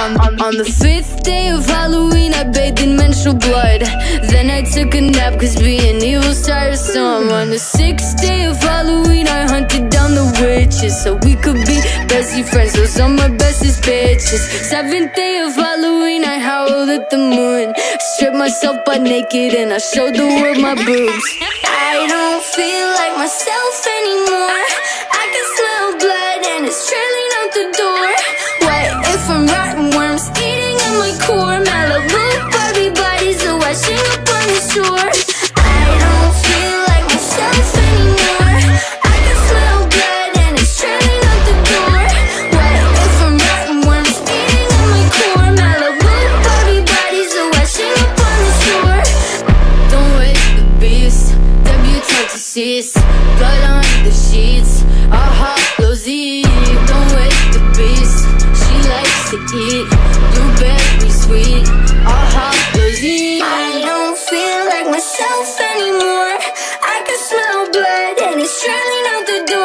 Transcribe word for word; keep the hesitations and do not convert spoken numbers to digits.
On, on, on the fifth day of Halloween, I bathed in menstrual blood. Then I took a nap, cause being evil's tiresome. On the sixth day of Halloween, I hunted down the witches, so we could be bestie friends. Those are my bestest bitches. Seventh day of Halloween, I howled at the moon. Stripped myself butt naked and I showed the world my boobs. I don't feel like myself anymore. I can smell blood and it's trailing out the door. What if I'm rotten worms eating at my core? Malibu Barbie bodies are washing up on the shore. I don't feel like myself anymore. I can smell blood and it's trailing out the door. What if I'm rotten worms eating at my core? Malibu Barbie bodies are washing up on the shore. Don't wake the beast, debutante to cease. Blood on the sheets, our Hallows Eve. Don't wake the beast, she likes to eat blueberry sweet, our Hallows Eve. I don't feel like myself anymore. I can smell blood and it's trailing out the door.